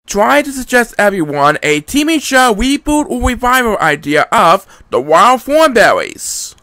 try to suggest everyone a TV show reboot or revival idea of the Wild Thornberrys.